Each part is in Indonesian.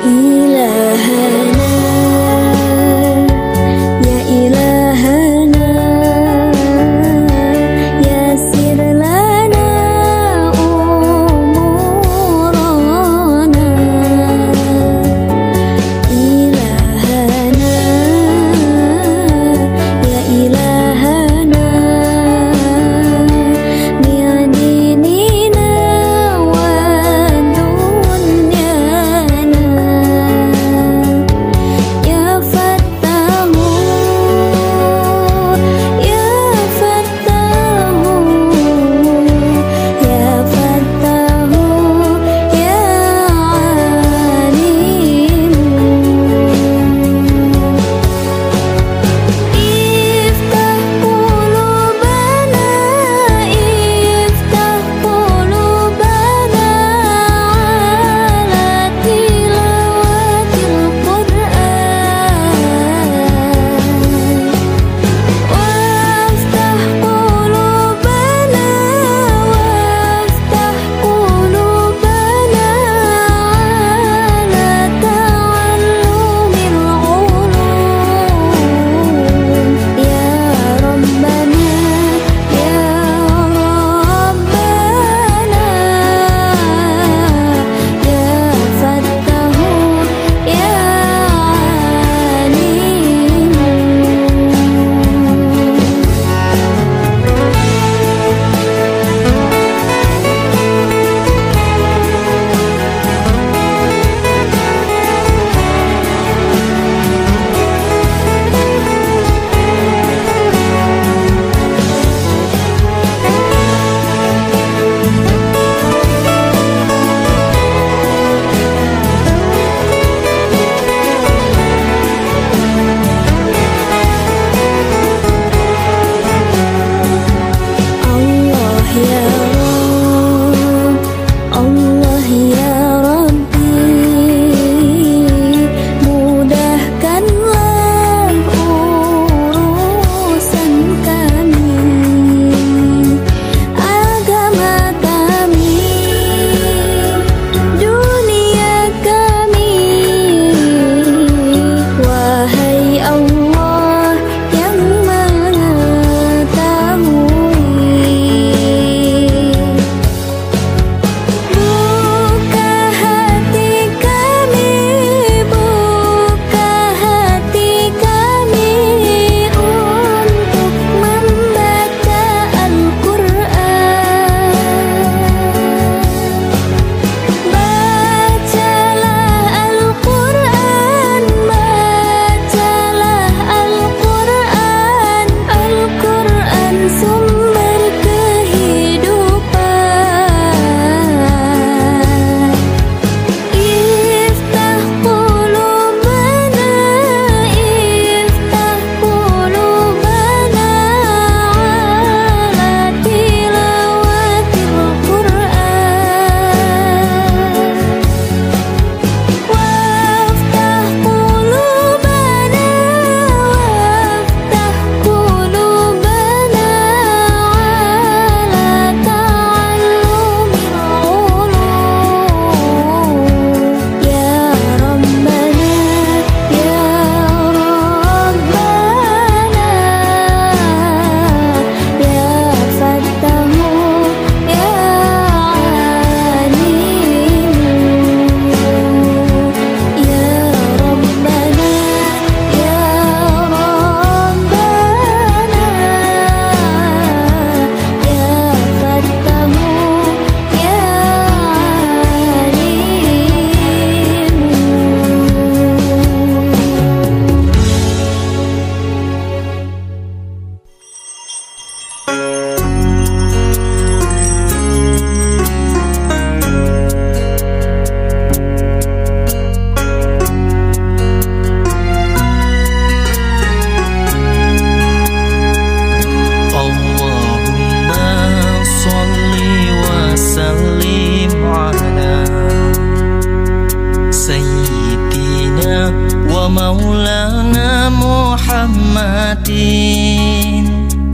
محمد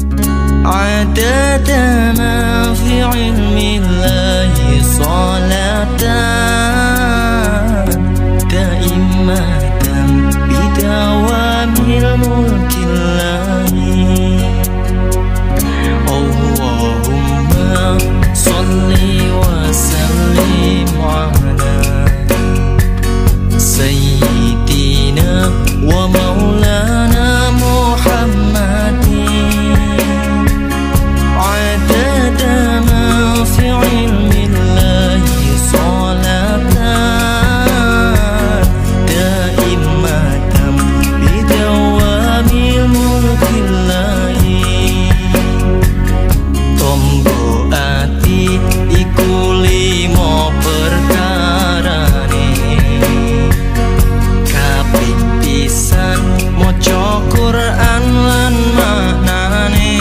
عدد ما في علم الله صلاة دائمة bidawamil mulkillahi. Allahumma sholli wa sallim ala sayyidina wa maulana Muhammadin adada ma fi ilmillahi sholatan daimatan bidawamil mulkillahi. Tombo ati iku limo perkarane, kaping pisan maca Quran lan maknane,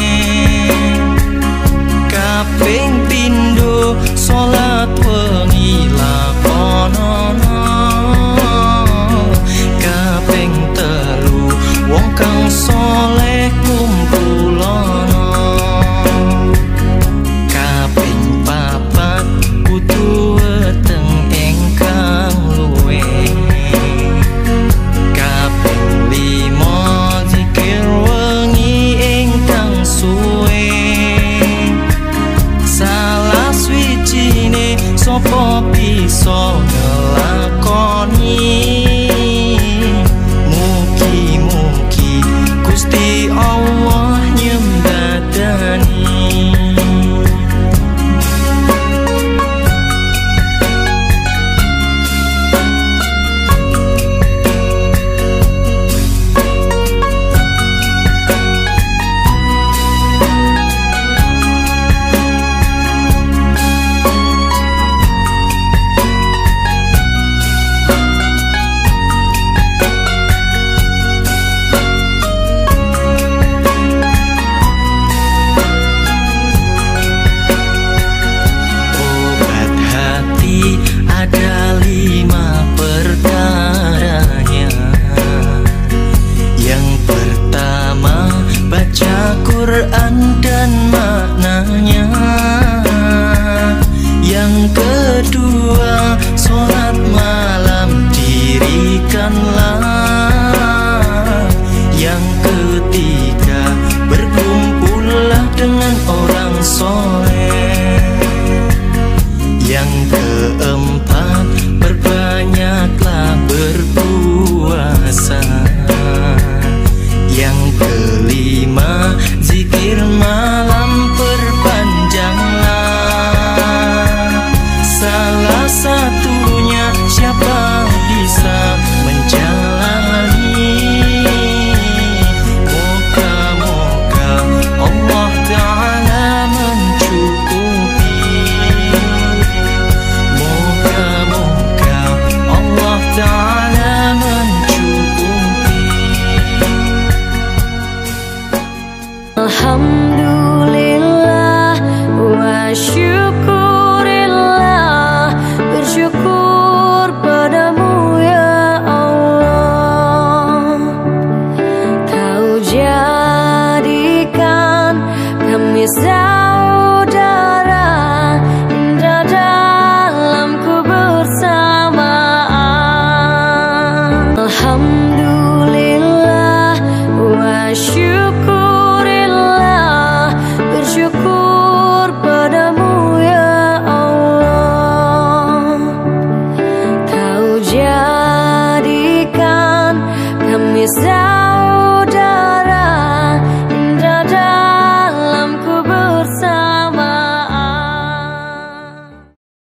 kaping pindho salat wengi lakonono, kaping telu wong kang saleh kumpulono, kaping papat kudu weteng ingkang luwe, kaping lima zikir wengi ingkang suwe. Salah swijine sapa bisa ngelakoni, mugi-mugi Gusti Allah nyembadani. Ada 5 perkaranya. Yang pertama baca Quran dan maknanya. Yang kedua sholat malam dirikanlah. Yang ketiga berkumpullah dengan orang soleh. Yang keempat perbanyaklah berpuasa. Yang kelima zikir malam perpanjanglah. Salah satunya siapa bisa menjalani. Moga-moga Allah Ta'ala mencukupi. Moga-moga Allah Ta'ala mencukupi. Alhamdulillah wa syukurillah, bersyukur padamu ya Allah. Kau jadikan kami saudara, indra dalam kebersamaan. Alhamdulillah wa syukurillah, bersyukur padamu ya Allah. Kau jadikan kami